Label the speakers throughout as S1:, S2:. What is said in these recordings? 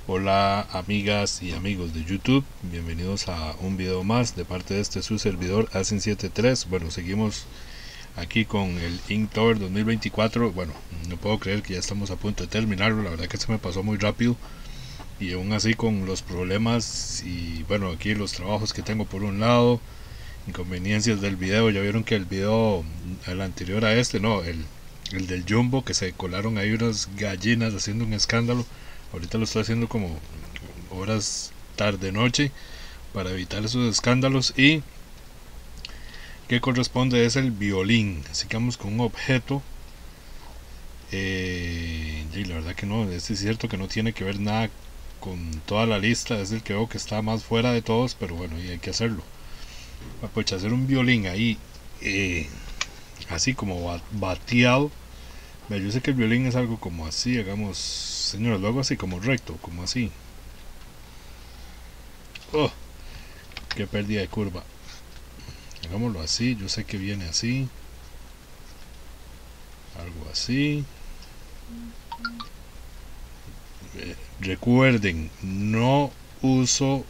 S1: Hola amigas y amigos de YouTube, bienvenidos a un video más de parte de este su servidor Asen73. Bueno, seguimos aquí con el Inktober 2024. Bueno, no puedo creer que ya estamos a punto de terminarlo, la verdad que se me pasó muy rápido. Y aún así con los problemas y bueno, aquí los trabajos que tengo por un lado, inconveniencias del video. Ya vieron que el video, el anterior a este, no, el del Jumbo, que se colaron ahí unas gallinas haciendo un escándalo. Ahorita lo estoy haciendo como horas tarde noche para evitar esos escándalos. Y que corresponde es el violín, así que vamos con un objeto. Y la verdad que no, este es cierto que no tiene que ver nada con toda la lista, es el que veo que está más fuera de todos, pero bueno, y hay que hacerlo. Pues hacer un violín ahí, así como bateado. Yo sé que el violín es algo como así, hagamos, señores, lo hago así como recto, como así. Oh, qué pérdida de curva. Hagámoslo así, yo sé que viene así. Algo así. Recuerden, no uso,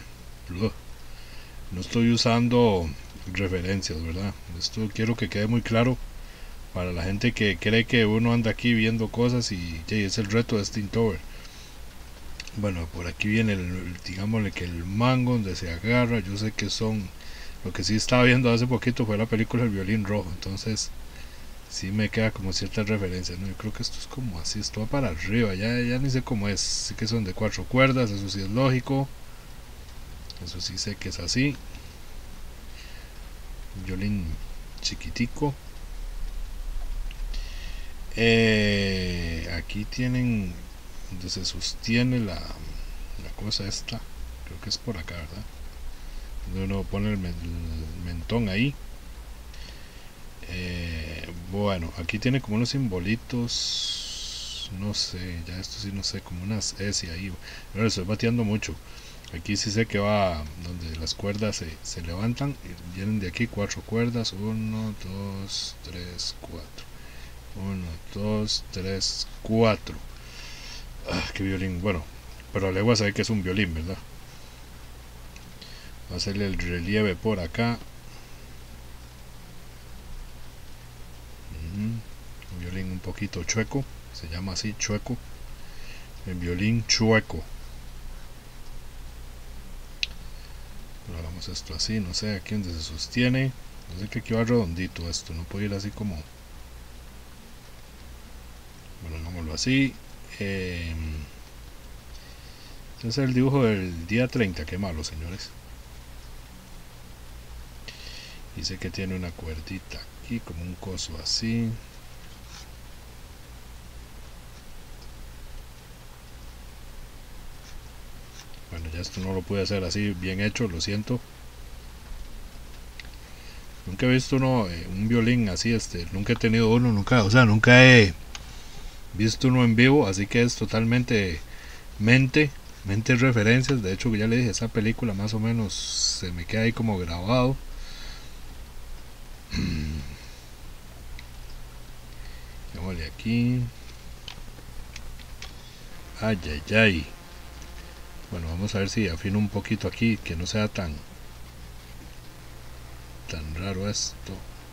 S1: no estoy usando referencias, ¿verdad? Esto quiero que quede muy claro para la gente que cree que uno anda aquí viendo cosas y es el reto de este Inktober. Bueno, por aquí viene digámosle que el mango donde se agarra. Yo sé que son, lo que sí estaba viendo hace poquito fue la película El Violín Rojo, entonces sí me queda como cierta referencia, ¿no? Yo creo que esto es como así, esto va para arriba, ya ni sé cómo es. Sé que son de 4 cuerdas, eso sí es lógico, eso sí sé que es así. Un violín chiquitico. Aquí tienen donde se sostiene la cosa esta, creo que es por acá, ¿verdad? Donde uno pone el mentón ahí. Bueno, aquí tiene como unos simbolitos, no sé, ya esto sí no sé, como unas S ahí, pero lo estoy bateando mucho. Aquí sí sé que va donde las cuerdas se levantan, y vienen de aquí 4 cuerdas, 1, 2, 3, 4, 1, 2, 3, 4. Qué violín, bueno, pero a legua sabe que es un violín, ¿verdad? Va a hacerle el relieve por acá. Un violín un poquito chueco, se llama así, chueco. El violín chueco. Pero hagamos esto así, no sé, aquí donde se sostiene. No sé que aquí va redondito esto, no puede ir así como. Bueno, hagámoslo así. Este es el dibujo del día 30, qué malo, señores. Y sé que tiene una cuerdita aquí, como un coso así. Bueno, ya esto no lo pude hacer así bien hecho, lo siento. Nunca he visto un violín así, nunca he tenido uno, nunca he visto uno en vivo, así que es totalmente mente referencias. De hecho, ya le dije, esa película más o menos se me queda ahí como grabado. Démosle aquí. Ay, ay, ay. Bueno, vamos a ver si afino un poquito aquí, que no sea tan raro esto.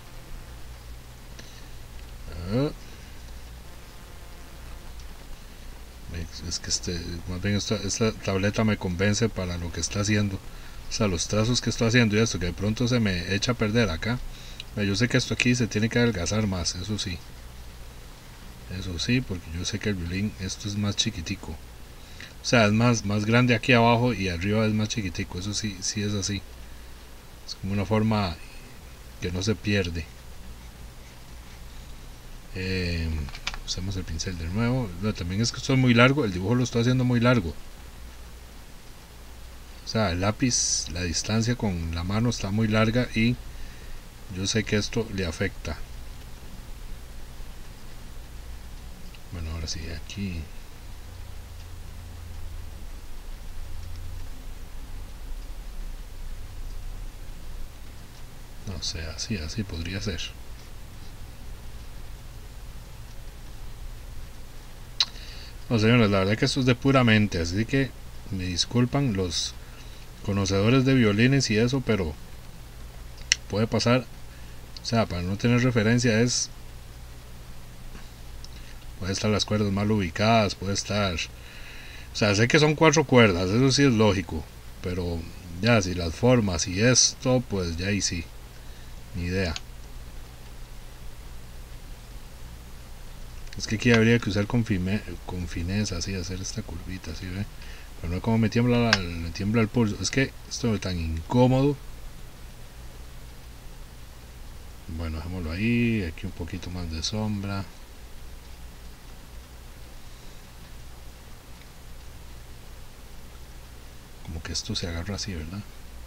S1: Es que más bien esta tableta me convence para lo que está haciendo. O sea, los trazos que estoy haciendo y esto que de pronto se me echa a perder acá. Yo sé que esto aquí se tiene que adelgazar más, eso sí. Eso sí, porque yo sé que el violín, esto es más chiquitico. O sea, es más grande aquí abajo y arriba es más chiquitico. Eso sí, sí es así. Es como una forma que no se pierde. Usamos el pincel de nuevo. No, también es que esto es muy largo, el dibujo lo estoy haciendo muy largo. O sea, el lápiz, la distancia con la mano está muy larga y yo sé que esto le afecta. Bueno, ahora sí, aquí. No sé, así podría ser. No, señores, la verdad que esto es de pura mente, así que me disculpan los conocedores de violines y eso, pero puede pasar. O sea, para no tener referencia es... Puede estar las cuerdas mal ubicadas, puede estar... O sea, sé que son 4 cuerdas, eso sí es lógico, pero ya si las formas y esto, pues ya ahí sí, ni idea. Es que aquí habría que usar con fineza, así, hacer esta curvita, así, ¿ve? Pero no es como me tiembla el pulso. Es que esto es tan incómodo. Bueno, dejémoslo ahí, aquí un poquito más de sombra. Como que esto se agarra así, ¿verdad?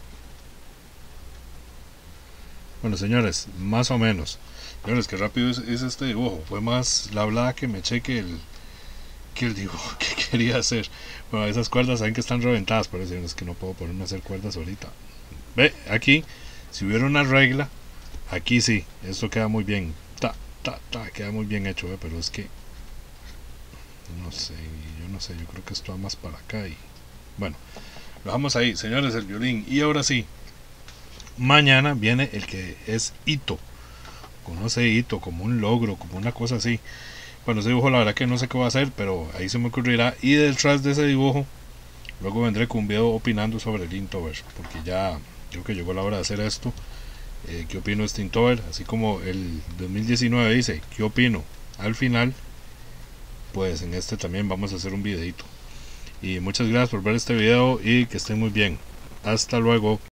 S1: Bueno, señores, más o menos. Señores, que rápido es este dibujo. Fue más la hablada que me eché que el dibujo que quería hacer. Bueno, esas cuerdas saben que están reventadas, pero es que no puedo ponerme a hacer cuerdas ahorita. Ve, aquí, si hubiera una regla, aquí sí, esto queda muy bien. Queda muy bien hecho, pero es que no sé, yo no sé, yo creo que esto va más para acá y bueno, lo dejamos ahí, señores, el violín. Y ahora sí, mañana viene el que es hito. Conoce hito como un logro, como una cosa así. Bueno, ese dibujo la verdad que no sé qué va a hacer, pero ahí se me ocurrirá. Y detrás de ese dibujo, luego vendré con un video opinando sobre el Inktober, porque ya creo que llegó la hora de hacer esto. ¿Qué opino de este Inktober? Así como el 2019 dice, ¿qué opino? Al final, pues en este también vamos a hacer un videito. Y muchas gracias por ver este video y que estén muy bien. Hasta luego.